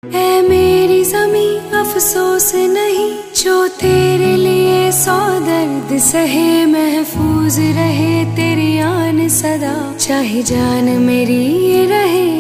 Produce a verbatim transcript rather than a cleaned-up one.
ऐ मेरी ज़मीं अफसोस नहीं, जो तेरे लिए सौ दर्द सहे। महफूज रहे तेरी आन सदा, चाहे जान मेरी ये रहे